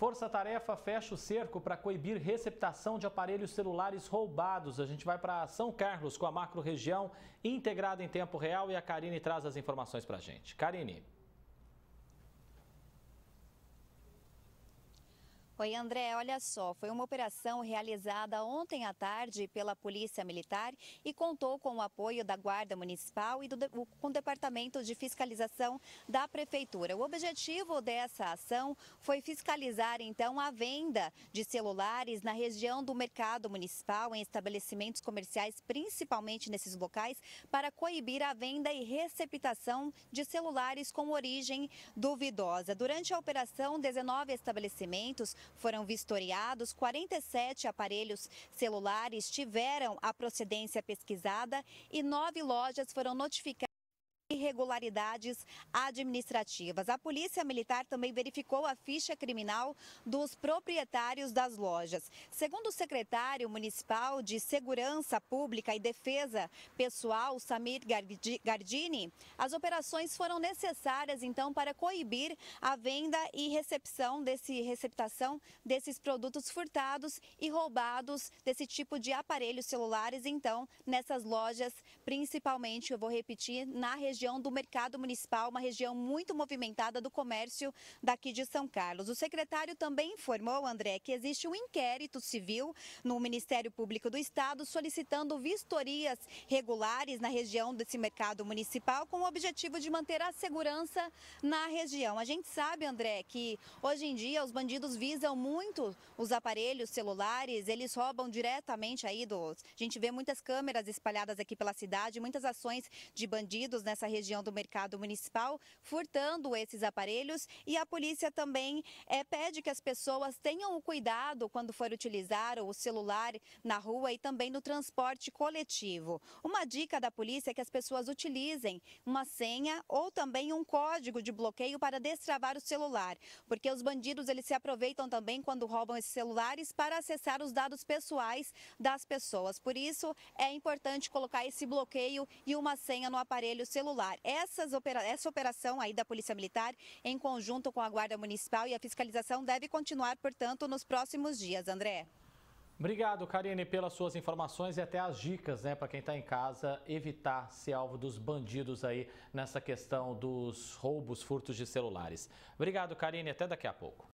Força-tarefa fecha o cerco para coibir receptação de aparelhos celulares roubados. A gente vai para São Carlos com a macro-região integrada em tempo real e a Karine traz as informações para a gente. Karine. Oi, André, olha só, foi uma operação realizada ontem à tarde pela Polícia Militar e contou com o apoio da Guarda Municipal e com o Departamento de Fiscalização da Prefeitura. O objetivo dessa ação foi fiscalizar, então, a venda de celulares na região do Mercado Municipal, em estabelecimentos comerciais, principalmente nesses locais, para coibir a venda e receptação de celulares com origem duvidosa. Durante a operação, 19 estabelecimentos foram vistoriados, 47 aparelhos celulares tiveram a procedência pesquisada e 9 lojas foram notificadas de irregularidades administrativas. A Polícia Militar também verificou a ficha criminal dos proprietários das lojas. Segundo o secretário municipal de Segurança Pública e Defesa Pessoal, Samir Gardini, as operações foram necessárias, então, para coibir a venda e receptação desses produtos furtados e roubados desse tipo de aparelhos celulares, então, nessas lojas, principalmente, eu vou repetir, na região do Mercado Municipal, uma região muito movimentada do comércio daqui de São Carlos. O secretário também informou, André, que existe um inquérito civil no Ministério Público do Estado solicitando vistorias regulares na região desse mercado municipal com o objetivo de manter a segurança na região. A gente sabe, André, que hoje em dia os bandidos visam muito os aparelhos celulares, eles roubam diretamente aí A gente vê muitas câmeras espalhadas aqui pela cidade, muitas ações de bandidos nessa região do Mercado Municipal, furtando esses aparelhos, e a polícia também pede que as pessoas tenham o cuidado quando for utilizar o celular na rua e também no transporte coletivo. Uma dica da polícia é que as pessoas utilizem uma senha ou também um código de bloqueio para destravar o celular, porque os bandidos eles se aproveitam também quando roubam esses celulares para acessar os dados pessoais das pessoas. Por isso, é importante colocar esse bloqueio e uma senha no aparelho celular. Essa operação aí da Polícia Militar, em conjunto com a Guarda Municipal e a fiscalização, deve continuar, portanto, nos próximos dias. André. Obrigado, Karine, pelas suas informações e até as dicas, para quem está em casa, evitar ser alvo dos bandidos aí nessa questão dos roubos, furtos de celulares. Obrigado, Karine, até daqui a pouco.